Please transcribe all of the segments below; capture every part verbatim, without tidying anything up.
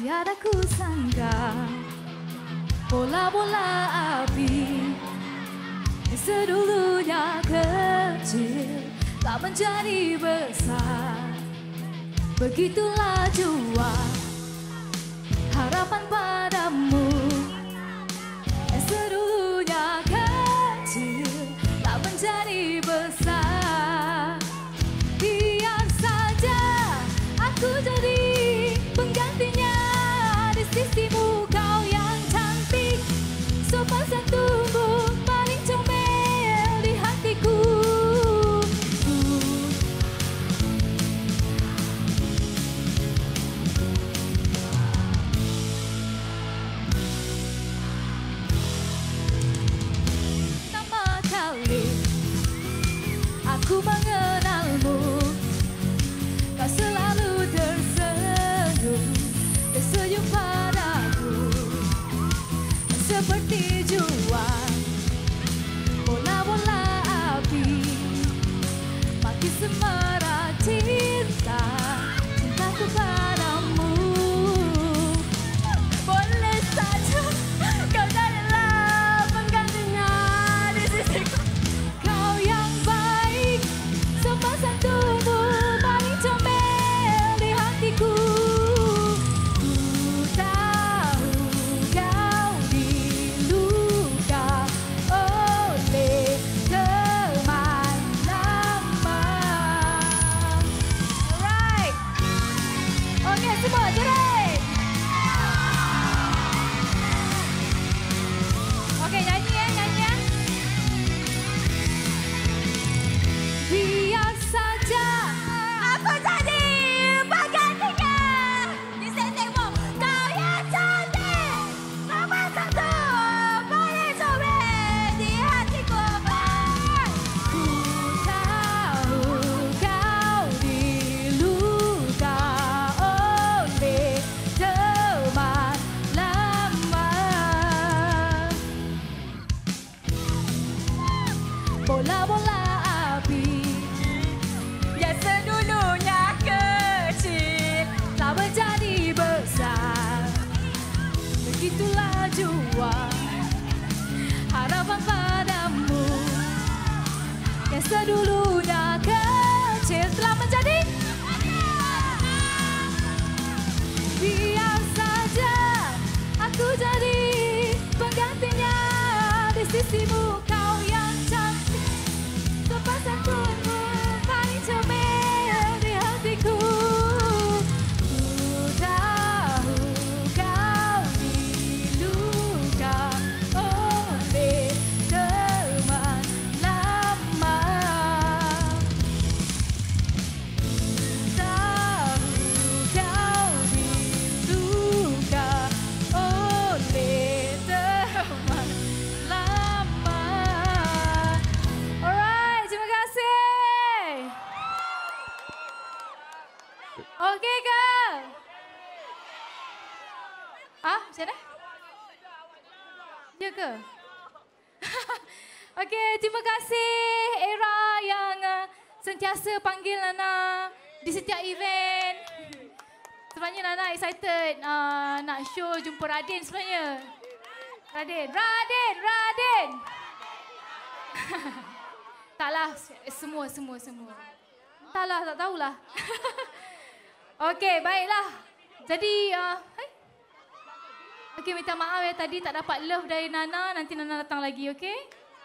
tiada ku sangka bola-bola api sedulunya kecil tak menjadi besar. Begitulah jua harapan padamu yang sedulunya kecil tak menjadi besar. Biar saja aku jadi penggantinya di sisimu, kau yang cantik, sopan santun, paling comel di hatiku. Pertama kali aku mengenalmu, kau selalu tersenyum, tersenyum padaku seperti jua bola-bola api, makin semarak cinta, cintaku padamu. Boleh saja kau jadilah penggantinya di sisiku, kau yang baik, sopan santunmu, paling comel di hatiku. Ku tahu kau diluka oleh teman lama. Alright. Okey, semua jerit. Okey, nyanyi ya, nyanyi ya. Biar saja aku jadi penggantinya di sisimu, kau yang cantik, sopan santun, paling comel di hatiku. Ku tahu kau diluka oleh teman lama. Bola-bola api yang sedulunya kecil tak menjadi besar. Begitulah jua harapan padamu yang sedulunya kecil telah menjadi. Biar saja aku jadi penggantinya di sisimu, kau yang cantik, sopan santunmu, paling comel di hatiku. Ku tahu kau diluka oleh teman lama. Ku tahu kau diluka oleh teman lama. Alright, terima kasih. Okey ke? Ah, macam mana? Ya ke? Okey, terima kasih Era yang uh, sentiasa panggil Nana di setiap event. Sebenarnya Nana excited uh, nak show jumpa Radin sebenarnya. Radin, Radin, Radin. Taklah, semua, semua, semua. Taklah, tak tahulah. Okey, baiklah. Jadi, uh, hai. Okey, minta maaf ya tadi tak dapat love dari Nana. Nanti Nana datang lagi, okey?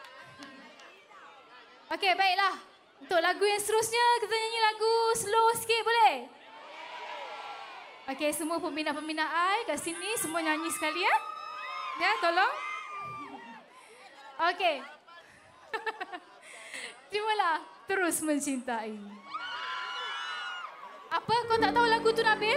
Okey, baiklah. Untuk lagu yang seterusnya, kita nyanyi lagu slow sikit, boleh? Okey, semua peminat-peminat I kat sini, semua nyanyi sekali ya. Ya, tolong. Okey. Terimalah Terus Mencintai. Apa, kau tak tahu lagu tu, Nabil?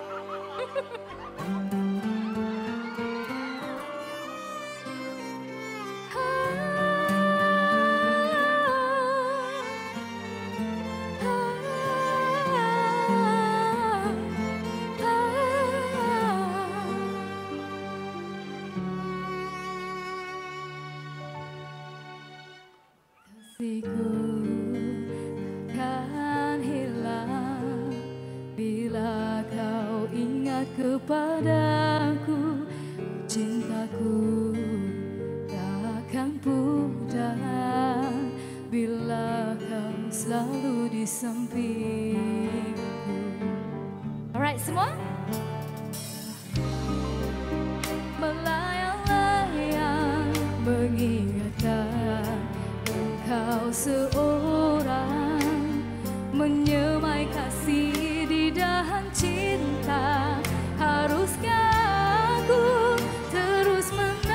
Kasihku takkan hilang bila kau ingat kepada takkan pudar bila kau selalu di sampingku. Alright, semua? Melayang-layang mengingatkan engkau seorang, menyemai kasih di dahan cinta. Haruskah aku terus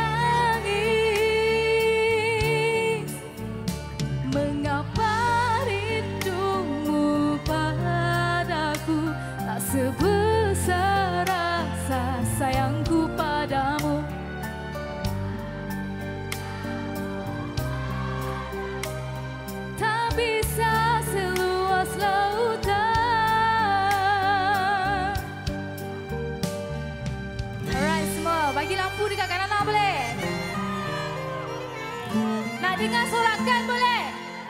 menangis? Mengapa rindumu padaku tak sebesar rasa sayangku padamu? Tak bisa seluas lautan. Alright semua, bagi lampu dekat kanan Nana boleh? Nak dengar sorakan boleh?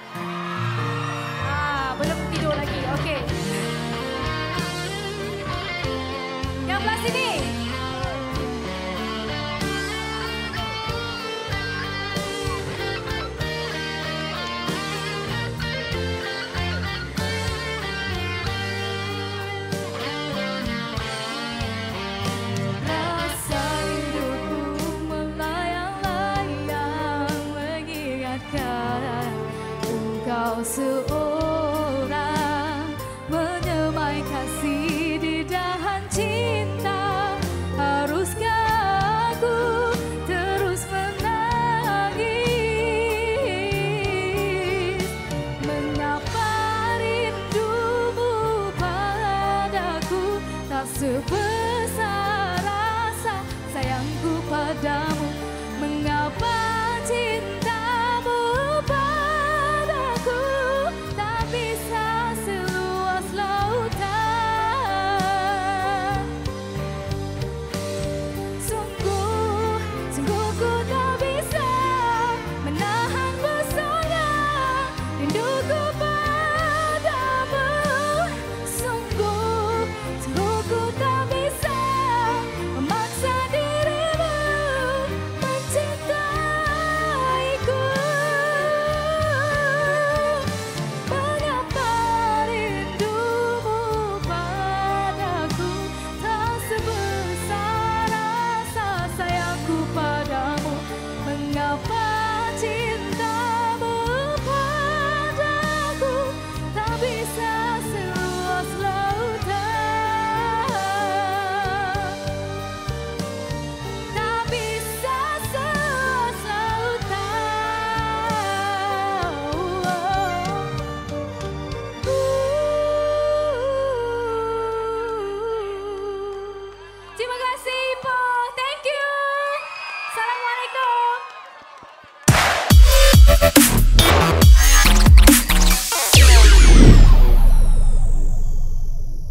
Ah, belum tidur lagi, okey. Yang belah sini. Rasa rinduku melayang-layang mengingatkan engkau.